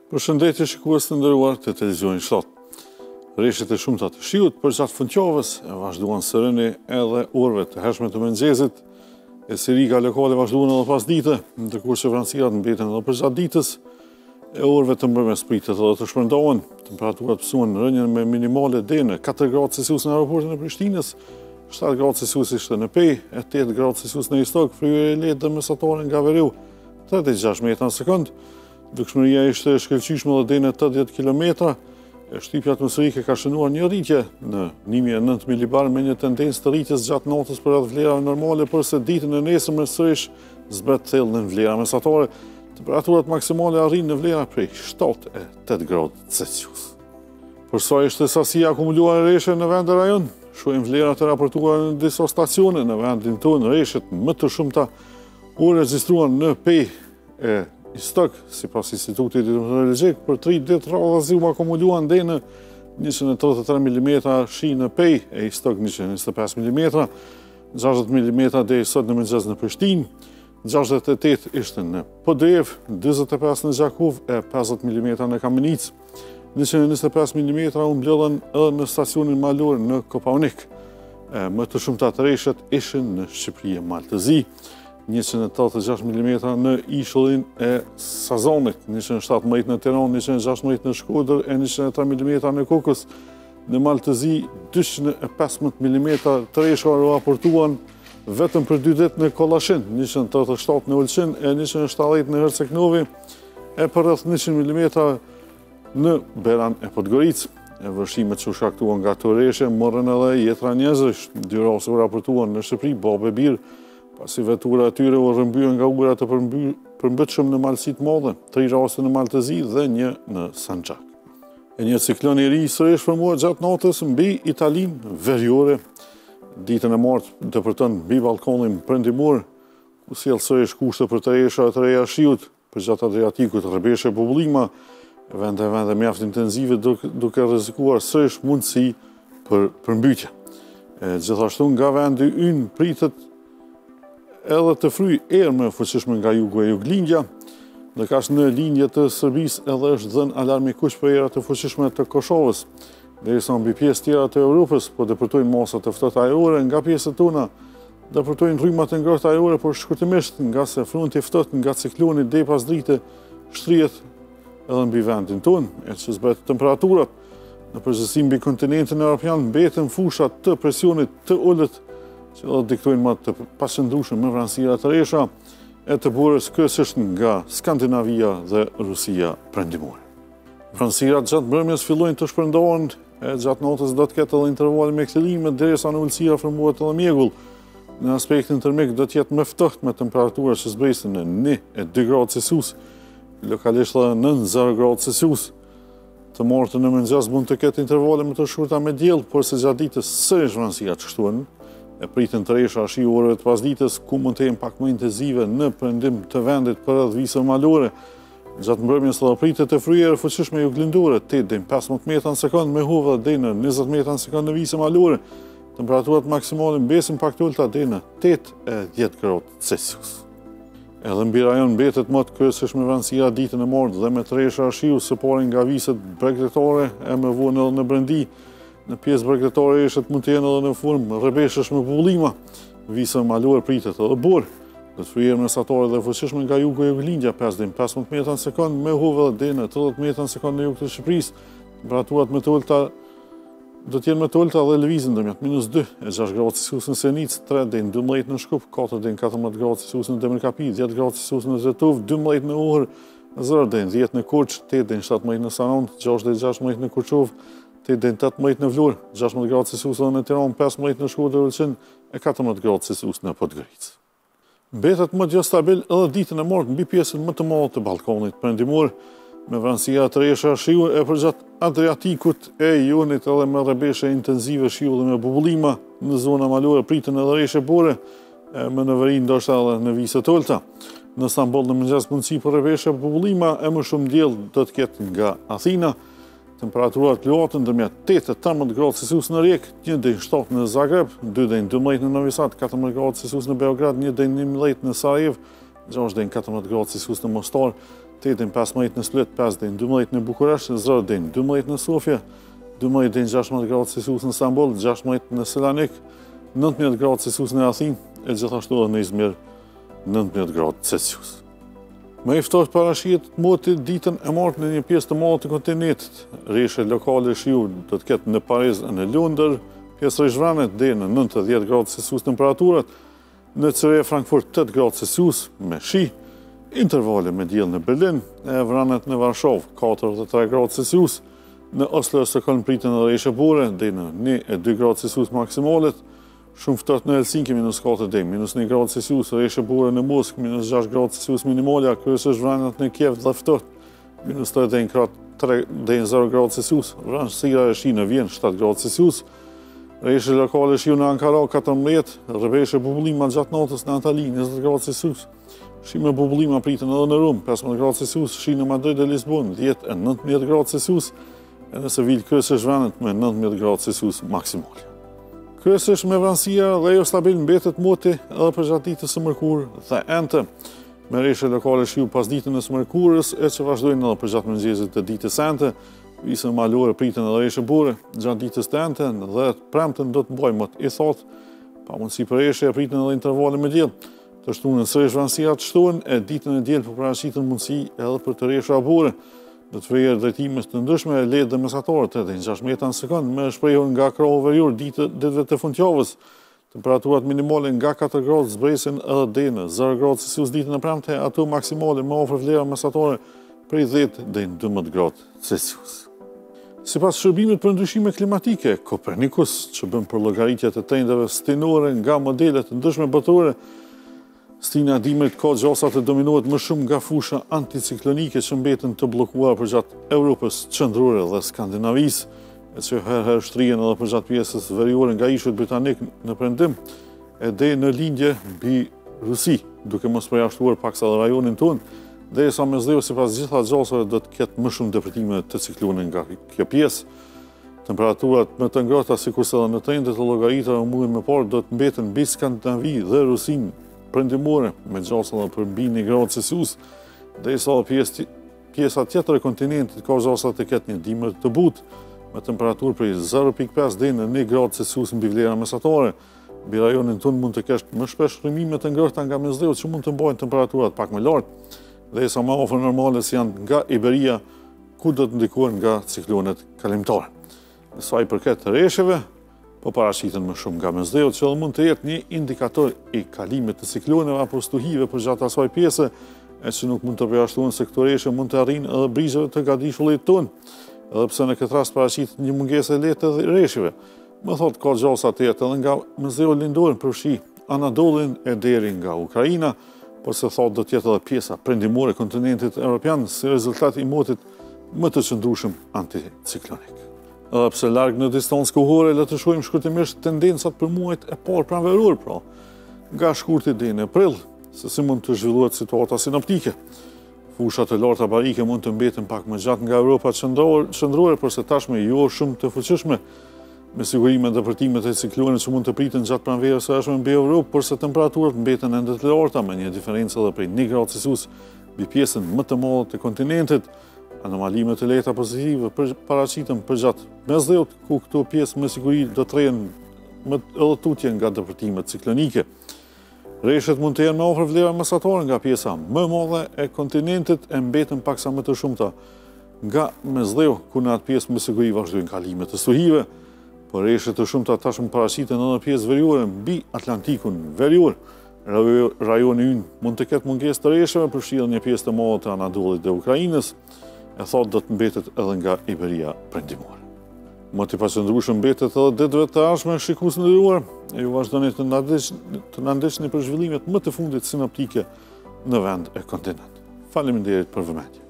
Përshëndetje shikues të nderuar të televizionit 7. Rreshtet e shumta të shiut përgjatë fundjavës vazhduan së rëni edhe orëve të hershme të mëngjesit, e sirika lokale vazhduan edhe pas dite, ndërkohë që vranësirat mbeten edhe përgjatë ditës, e orëve të mbrëmjes pritet edhe të shpërndahen. Temperaturat mësuan rënjen me minimale deri në 4 gradë Celsius në aeroportin e Prishtinës, 7 gradë Celsius ishte në Pej, e 8 gradë Celsius në Istok, fryrë e lehtë dhe mesatare nga veriu 36 metra në sekond. Dukshmëria ishte e shkëlqyeshme edhe deri në 80 km. Shtypja atmosferike ka shënuar një rritje në 1009 milibar me një tendencë të rritjes gjatë natës për rreth vlerave normale, përse ditën e nesërme sërish zbret thellë në vlera mesatare. Temperaturat maksimale arrin në vlera prej 7 e 8 gradë Celsius. Për sa ishte sasia akumuluar e rresheve në vend e rajon, shohim vlerat e raportuara në disa stacione në vendin tonë. Rreshet më të shumta u regjistruan në Pej e Istok, sipas Institutit Hidrologjik, për 3 ditë radhazi u akumuluan deri në 133 mm shi në Pej e Istok 125 mm, 60 mm deri sot në mëngjes në Prishtinë, 68 ishte në Podrev, 45 në Gjakov e 50 mm në Kamenic, 125 mm u mbledhen edhe në stacionin malor në Kopaonik. Më të shumta të rreshet ishin në Shqipëri e Maltëzi, 186 mm në ishullin e Sazonit, 117 në Tiranë, 116 në Shkodër e 103 mm në Kokës. Në Maltëzi 215 mm të rreshta raportuan vetëm për 2 ditë në Kollashin, 137 në Ulqin e 170 në Herceg-Novi e për rreth 100 mm në Beran e Podgoricë. Vërshimet që u shkaktuan nga këto rreshe morën edhe jetra njerëzish. 2 raste u raportuan në Shqipëri, babë e birë, pasi vetura e tyre u rrëmbyen nga ujëra të përmbështshëm në Malësi të Madhe, 3 raste në Maltëzi dhe 1 në Sanxhak. Një ciklon i ri sërish formohet gjatë natës mbi Italinë veriore. Ditën e martë depërton mbi ballkonin perëndimor, ku sjell sërish kushte për të rresha të reja shiut, përgjatë Adriatikut rrebeshe bubullima, vende mjaft intensive duke rrezikuar sërish mundësi për përmbytje. Gjithashtu nga vendi ynë pritet edhe të fryjë erë më fuqishme nga jugu e juglindja, dhe kaq në linje të Serbisë edhe është dhënë alarm i kuq për era të fuqishme të Kosovës, derisa mbi pjesë tjera të Europës po depërtojnë masa të ftohta ajrore. Nga pjesët tona depërtojnë rrymat e ngrohta ajrore, por shkurtimisht nga se fronti i ftohtë nga cikloni deri pas drite shtrihet edhe mbi vendin tonë, e që zbret temperaturat në përgjithësi mbi kontinentin evropian mbeten fusha të presionit të ulët, që do diktojnë më të pasqëndrueshëm me vranësira të rresha e të burës kryesisht nga Skandinavia dhe Rusia perëndimore. Vranësirat gjatë mbrëmjes fillojnë të shpërndahen, e gjatë natës do të ketë edhe intervale me kthjellime derisa në ulësira formohet edhe mjegull. Në aspektin tërmik do të jetë më ftohtë me temperatura që zbresin në 1 e 2 gradë Celsius, lokalisht edhe në 0 gradë Celsius. Të martën në mëngjes mund të ketë intervale më të shkurta me diell, por së gjatë ditës sërish vranësirat çështuan. E pritën të rresha shi orëve të pasdites, ku mund të jenë pak më intensive në perëndim të vendit për rreth visë malore. Gjatë mbrëmjes do pritet të fryerë fuqishme juglindore 8 deri në 15 metra në sekond me huva deri në 20 metra në sekond në visë malore. Temperaturat maksimale mbesin pak të ulta deri në 8 e 10 gradë Celsius. Edhe mbi rajon mbetet më të kryesisht me vranësira ditën e martë dhe me të rresha shiu së pari nga viset bregdetare e me vuan edhe në Brendi. Në pjesë bregdetare rreshet mund të jenë edhe në formë rrebeshësh me bubullima. Visa malore pritet edhe borë. Do të fryrë mesatare dhe fuqishme nga jugu e juglindja 5 deri në 15 metra në sekond me huva deri në 30 metra në sekond në jug të Shqipërisë. Temperaturat më të ulta do të jenë më të ulta dhe lëvizin ndërmjet -2 e 6 gradë Celsius në Senicë, 3 deri në 12 në Shkup, 4 deri në 14 gradë Celsius në Demirkapi, 10 gradë Celsius në Tetov, 12 në Uhër, 0 deri në 10 në Korç, 8 deri në 17 në Saron, 6 deri në 16 në Kurçov, 8 deri në 18 në Vlorë, 16 gradë Celsius në Tiranë, 15 në Shkodër Ulqin e 14 gradë Celsius në Podgoricë. Mbetet më gjë stabil edhe ditën e martë mbi pjesën më të madhe të ballkonit perëndimor, me vranësira të rresha shiu e përgjatë Adriatikut e Jonit edhe me rrebeshe intensive shiu dhe me bubullima. Në zona malore pritën edhe rreshe bore, me në veri ndoshta edhe në vise të ulta. Në Stamboll në mëngjes mundësi për rrebeshe bubullima e më shumë diell do të ketë nga Athina. Temperaturat luaten ndërmjet 8 e 18 gradë Celsius në Rijekë, 1 deri në 7 në Zagreb, 2 deri në 12 në Novi Sad, 14 gradë Celsius në Beograd, 1 deri në 11 në Sarajevo, 6 deri në 14 gradë Celsius në Mostar, 8:15 në Split, 5:12 në Bukuresht, 0:12 në Sofia, 12:16 gradë Celsius në Istanbul, 16 në Selanik, 19 gradë Celsius në Athinë, e gjithashtu edhe në Izmir, 19 gradë Celsius. Më i ftohtë parashihet moti ditën e martë në një pjesë të madhe të kontinentit. Rreshe lokale shiu do të ketë në Pariz e në Londër, pjesë rreshtranet deri në 9-10 gradë Celsius temperaturat, në Cire Frankfurt 8 gradë Celsius me shi, intervale me diell në Berlin, e vranet në Varshavë 4-3 gradë Celsius, në Oslo e Stockholm pritën edhe rreshe bore deri në 1-2 gradë Celsius maksimalet, shumë ftohtë në Helsinki -4 deri -1 gradë Celsius, rreshe bore në Moskë -6 gradë Celsius minimalja, kryesisht vranet në Kiev dhe ftohtë -3 deri 0 gradë Celsius, vranësira e shi në Vjenë 7 gradë Celsius, rreshe lokale shiu në Ankara 14, rreshe bubullima gjatë natës në Antali 20 gradë Celsius, shi me bubullima pritën edhe në Rum 15 gradë Celsius, shi në Madrid e Lisbon 10 e 19 gradë Celsius, e në Sevil kryesisht vranet me 19 gradë Celsius maksimal. Kryesisht me vranësia dhe jo stabil mbetet moti edhe për gjatë ditës së mërkurë dhe ente, me rreshe lokale shiu pas ditën e së mërkurës e që vazhdojnë edhe për gjatë mëngjesit të ditës ente, visën malore pritën edhe rreshe bore gjatë ditës të ente dhe premten do të mbajmë më i thotë, pa mundësi për rreshe e pritën edhe intervale me diell. Të shtunën sërish vranësia të shtohen e ditën e diell për paraqiten mundësi edhe për të rresha bore. Do të vjerë drejtimes të ndryshme, lehtë dhe mesatare 6 metra në sekond, me shprehur nga krohu verior ditëve të fundjavës. Temperaturat minimale nga 4 gradë zbresin edhe deri në 0 gradë Celsius ditën e premte, ato maksimale me afër vlera mesatare prej 10 deri në 12 gradë Celsius. Sipas shërbimit për ndryshime klimatike, Copernicus, që bën përllogëritjet e trendeve stinore nga modelet të ndryshme botërore, stina dimrit ka gjasa të dominohet më shumë nga fusha anticiklonike që mbeten të bllokuar për gjatë Europës qendrore dhe Skandinavisë, e që herë shtrihen edhe për gjatë pjesës veriore nga ishut britanik në perëndim, e deri në lindje mbi Rusi, duke mos përjashtuar paksa edhe rajonin tonë, derisa mesdheu sipas gjitha gjasave do të ketë më shumë depërtime të ciklonit nga kjo pjesë. Temperaturat më të ngrohta sikurse edhe në trendet e llogaritave muajin më parë do të mbeten mbi Skandinavi dhe Rusinë perëndimore me gjasa edhe për mbi 1 gradë Celsius, derisa pjesa tjetër e kontinentit ka gjasa të ketë një dimër të butë, me temperaturë prej 0,5 deri në 1 gradë Celsius mbi vlera mesatare. Mbi rajonin tonë mund të kesh më shpesh rrëmime të ngrohta nga mesdheu që mund të mbajnë temperaturat pak më lartë, derisa më afër normale si janë nga Iberia, ku do të ndikohen nga ciklonet kalimtare. Në sa i përket rresheve, po paraqiten më shumë nga mesdheu, që mund të jetë një indikator i kalimit të cikloneve apo stuhive për gjatë asaj pjese, e që nuk mund të përjashtohen se këto rreshe mund të arrijnë edhe brizëve të gadishullit tonë, edhe pse në këtë rast paraqitet një mungesë e lehtë të rresheve. Më thotë ka gjasa të jetë edhe nga mesdheu lindor përfshi Anadollin e deri nga Ukraina, por se thotë do të jetë edhe pjesa perëndimore e kontinentit evropian si rezultat i motit më të qëndrueshëm anticiklonik. Edhe pse larg në distancë kohore, le të shohim shkurtimisht tendencat për muajt e parë pranveror, pra, nga shkurti deri në prill, se si mund të zhvillohet situata sinoptike. Fushat e larta barike mund të mbeten pak më gjatë nga Europa qendrore, përse tashmë jo shumë të fuqishme, me siguri me depërtimet e ciklonit që mund të priten gjatë pranverës së hershme mbi Europë, përse temperaturat mbeten ende të larta me një diferencë edhe prej 1 gradë Celsius mbi pjesën më të madhe të kontinentit. Anomalime të lehta pozitive paraqiten për gjatë mesdheut, ku këto pjesë me siguri do të rrehen edhe tutje nga depërtimet ciklonike. Rreshet mund të jenë më afër vlera mesatare nga pjesa më e madhe e kontinentit e mbeten paksa më të shumta nga mesdheu, ku në atë pjesë me siguri vazhdojnë kalimet të stuhive, por rreshet të shumta tashmë paraqiten edhe në pjesë veriore mbi Atlantikun verior. Rajoni ynë mund të ketë mungesë të rresheve, përfshirë një pjesë të madhe të Anadollit dhe Ukrainës, e thotë do të mbetet edhe nga Iberia perëndimore. Më të paqëndrueshëm mbetet edhe ditëve të ardhshme shikues nderuar, e ju vazhdoni të na ndihni për zhvillimet më të fundit sinoptike në vend e kontinent. Faleminderit për vëmendje.